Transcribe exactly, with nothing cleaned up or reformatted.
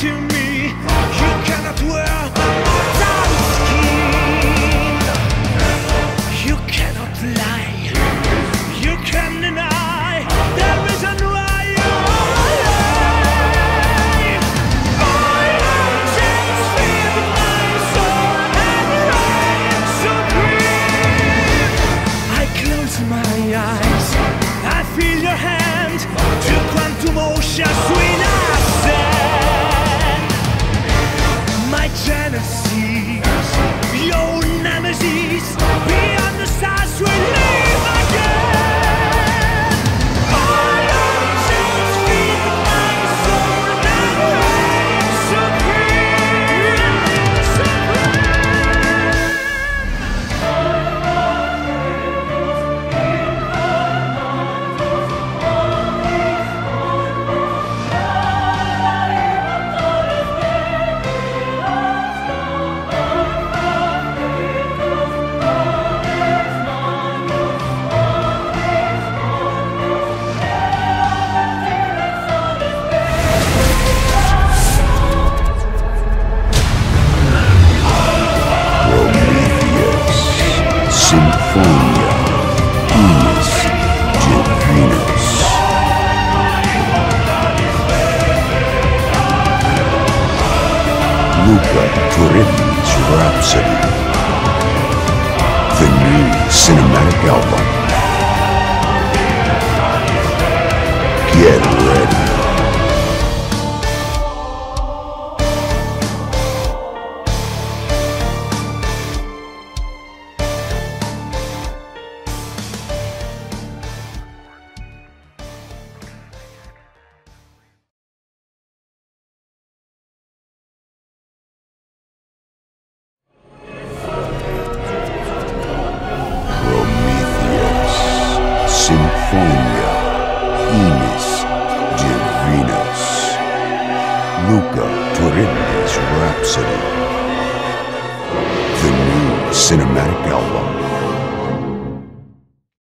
to me. You cannot wear that skin. You cannot lie. You can deny the reason why you are alive. My hands feel my soul and reign supreme. I close my eyes. I feel your hand to quantum ocean sweet ascend. My genesis, your nemesis, beyond the stars we live again. My angels feed my soul and reign supreme, Symphonia, Inis, Divinus. Luca Turin's Rhapsody. The new cinematic album. Get ready. Symphonia, Inis, Divinus. Luca Turin's Rhapsody. The new cinematic album.